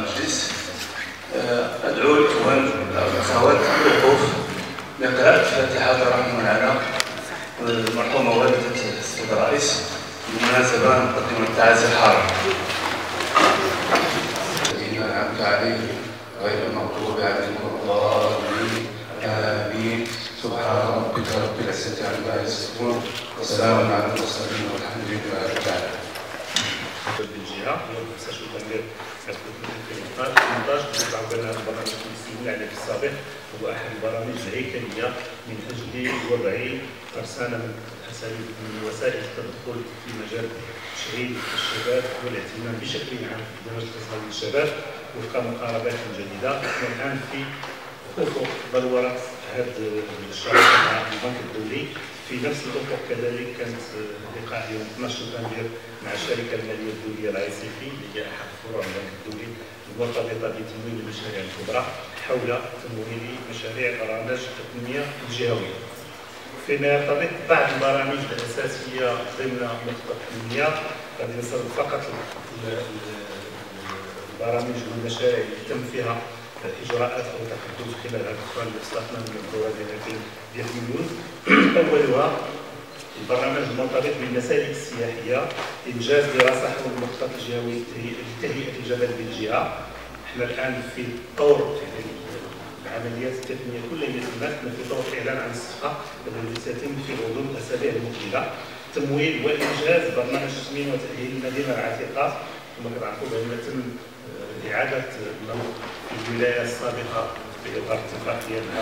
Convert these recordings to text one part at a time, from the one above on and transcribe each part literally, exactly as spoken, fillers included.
المجلس. أدعو الإخوان والأخوات بالوقوف لقراءة الفاتحة برحمة على المرحومة والدة السيد الرئيس بمناسبة نقدم التعازي الحارة. الذين أنعمت عليهم غير المغضوب عليهم ولا الضالين آمين. سبحان ربك رب العزة عما يصفون وسلام على المرسلين والحمد لله رب العالمين. بالجهه هو مستشفى التنميه ثمانية عشر تعاوننا البرنامج المسؤول عليه في السابق هو احد البرامج الهيكليه من اجل وضع ترسانه من اساليب من وسائل التدخل في مجال تشغيل الشباب والاهتمام بشكل عام بمجال تشغيل الشباب وفق مقاربات جديده. نحن الان في افق بلوره هذا الشراكه مع البنك الدولي. في نفس الافق كذلك كانت لقاء يوم اثناش نوفمبر مع الشركه الماليه الدوليه الاي سي بي اللي هي احد فروع البنك الدولي المرتبطه بتمويل المشاريع الكبرى حول تمويل مشاريع برامج التنميه الجهويه. فيما يرتبط بعض البرامج الاساسيه ضمن نقطه التنميه غادي نسرد فقط البرامج والمشاريع اللي تم فيها اجراءات او تحدث خلال هذا الفتره اللي وصلتنا من الدوره ديال مليون. اولها البرنامج المرتبط بالمسالك السياحيه انجاز دراسه حول المخطط الجهوي لتهيئه الجبل بالجهه. احنا الان في طور العمليات التقنيه كلها تمت في طور الاعلان عن الصفقه الذي سيتم في غضون الاسابيع المقبله. تمويل وانجاز برنامج تسمين وتاهيل المدينه العتيقه كما كتعرفوا بان تم إعادة الولاية السابقة بإطار اتفاقية مع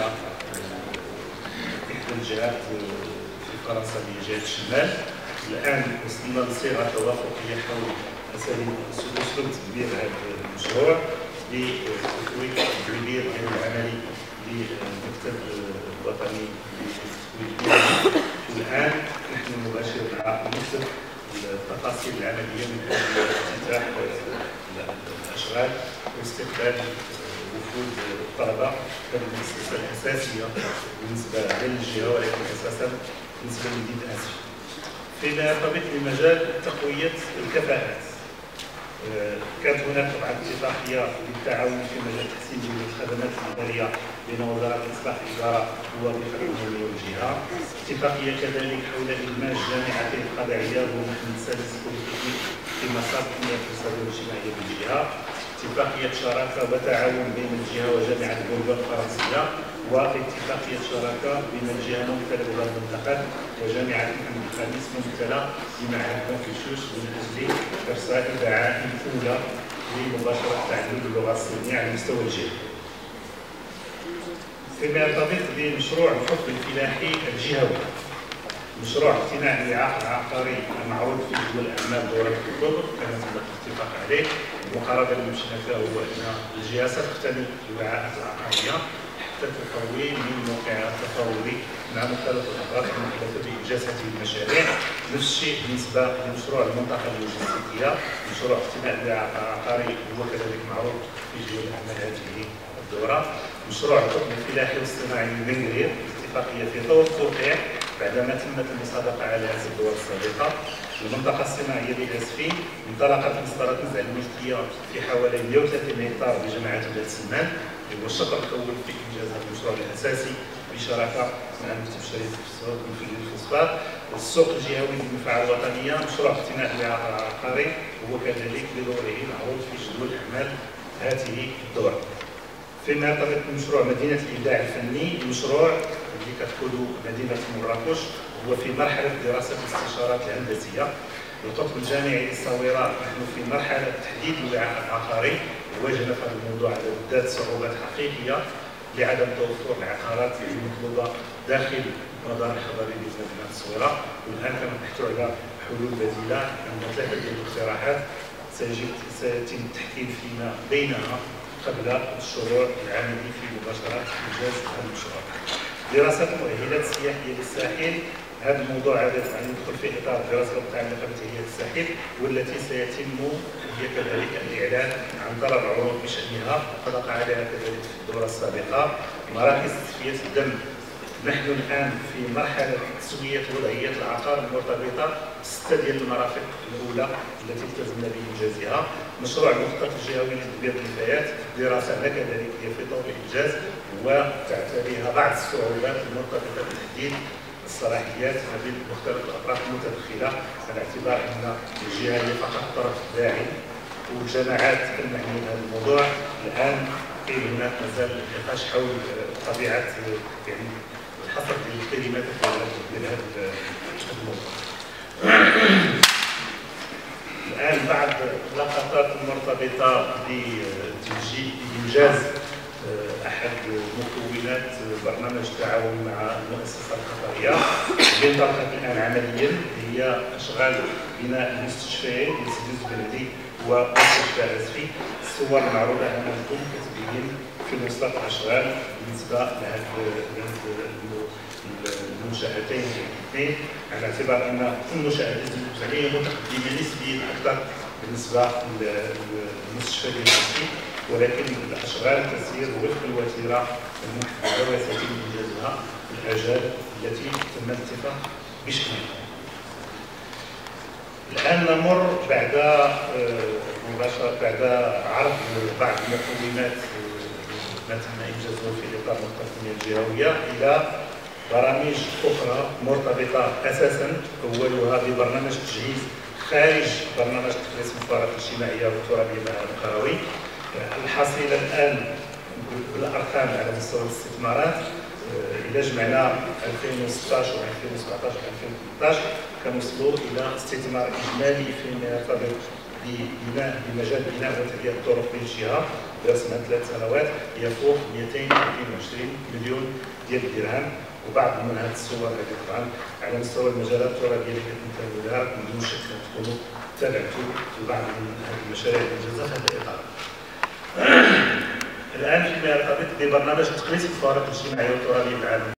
إحدى الجهات في فرنسا اللي هي جهة الشمال. الآن وصلنا لصيغة توافقية حول أساليب أسلوب تدبير هذا المشروع لتطوير التدبير العملي للمكتب الوطني للتطوير. الآن نحن نباشر مع المكتب التفاصيل العملية من أجل افتتاح الاشغال واستقبال وفود الطلبه. هذه المؤسسه الاساسيه بالنسبه للجهه ولكن اساسا بالنسبه لمدينه اسف. فيما يرتبط بمجال تقويه الكفاءات كانت هناك طبعا اتفاقيه للتعاون في مجال تحسين جوده الخدمات الاداريه بين وزاره الاصلاح الاداره والوظيفه العموميه والجهه. اتفاقيه كذلك حول ادماج جامعتي القضائيه والمحمد السادس بوليتكنيك في مسار التنميه الاقتصاديه والاجتماعيه بالجهه. اتفاقيه شراكه وتعاون بين الجهه وجامعه بوربون الفرنسيه. واتفاقيه شراكه بين الجهه الممثله بهذه المنطقه وجامعه محمد الخامس ممثله بمعهد كونفوشيوس من اجل ارساء دعائم اولى لمباشره تعلم اللغه الصينيه على مستوى الجهه. فيما يرتبط بمشروع الحكم الفلاحي الجهوي، مشروع اقتناء الوعاء العقاري المعروض في جدول اعمال دوره اكتوبر كان هناك اتفاق عليه. المقاربه اللي مشينا فيها هو ان الجهه ستقتني الوعاءات العقاريه حتى تكون من موقعها التفاوضي مع مختلف الاطراف المكلفه بانجاز هذه المشاريع. نفس الشيء بالنسبه لمشروع المنطقه اللوجستيكيه، مشروع اقتناء الوعاء العقاري هو كذلك معروض في جدول اعمال هذه الدوره. مشروع الحكم الفلاحي والصناعي للمنغرير اتفاقيه في طور التوقيع بعدما تمت المسابقه على هذه الدور السابقه. المنطقه الصناعيه لاسفين انطلقت مسطره نزع الملكيه في حوالي مئة وثلاثين هكتار بجماعه بلاد سمان. هو الشق الاول في انجاز هذا المشروع الاساسي بشراكه مع مكتب شركه الفوسفات الفوسفات. السوق الجهوي للمنفعه الوطنيه، مشروع اقتناء الوعاء العقاري هو كذلك بدوره معروض في جدول اعمال هذه الدوره. فيما يرتبط بمشروع مدينه الابداع الفني، المشروع اللي كتقولوا مدينه مراكش هو في مرحله دراسه الاستشارات الهندسيه. القطب الجامعي للصويره نحن في مرحله تحديد الوعاء العقاري. واجهنا في هذا الموضوع على ذات صعوبات حقيقيه لعدم توفر العقارات المطلوبه داخل المدار الحضري لمدينه الصويره. والان كنبحثوا على حلول بديله. عندنا ثلاثه ديال الاقتراحات سيتم التحكيم فيما بينها قبل الشروع العملي في مباشره انجاز هذا المشروع. دراسه المؤهلات السياحيه للساحل، هذا الموضوع عاده يدخل في اطار الدراسه المتعلقه بتهيئه الساحل والتي سيتم هي كذلك الاعلان عن طلب عروض بشانها قد وقع عليها كذلك في الدوره السابقه. مراكز تصفيه الدم، نحن الان في مرحله تسويه وضعيه العقار المرتبطه بسته ديال المرافق الاولى التي التزمنا بانجازها. مشروع المخطط الجهوي لتدبير النفايات دراسة كذلك في طور الإنجاز وتعتريها بعض الصعوبات المرتبطة بتحديد الصلاحيات ما بين مختلف الأطراف المتدخلة على اعتبار أن الجهة هي فقط طرف داعي والجماعات المعنية بهذا الموضوع الآن كاين هناك مازال نقاش حول طبيعة يعني الحصر ديال الكلمات ديال هذا الموضوع. الآن بعض اللقطات المرتبطة بإنجاز أحد مكونات برنامج التعاون مع المؤسسة القطرية بينطلق الآن عمليا هي أشغال بناء المستشفيين للسديس البلدي ومستشفى أسفي. الصور المعروضة أمامكم كتبين في وسط الأشغال بالنسبة لهذه المنشآتين الاثنين على اعتبار أن المنشآت المبتدئة متقدمة نسبيا أكثر بالنسبة للمستشفى الأسفي، ولكن الأشغال تسير وفق الوتيرة المحددة ويتم إنجازها في الآجال التي تم الاتفاق بشأنها. الآن نمر بعد مباشرة بعد عرض بعض المكونات ما تم إنجازها في إطار المخطط التنمية الجهوية إلى برامج أخرى مرتبطة أساساً أولها ببرنامج تجهيز خارج برنامج تخليص المفارقة الاجتماعية والترابية مع القروي. الحصيلة الآن بالأرقام على مستوى الاستثمارات إذا جمعنا ألفين وستطاش وألفين وسبعطاش وألفين وثمنطاش كنوصلوا إلى استثمار إجمالي فيما يرتبط ببناء بمجال بناء وتهيئة الطرق في الجهة برسمها ثلاث سنوات يفوق مئتين واثنين وعشرين مليون ديال الدرهم. وبعض من هذه الصور هذه طبعا على مستوى المجالات الترابية اللي كنتمثلوا لها بدون شك تكونوا تابعتوا بعض من هذه المشاريع المنجزة في هذا الإطار. الآن فيما يرتبط ببرنامج تقليص الفوارق الاجتماعية والترابية العالمية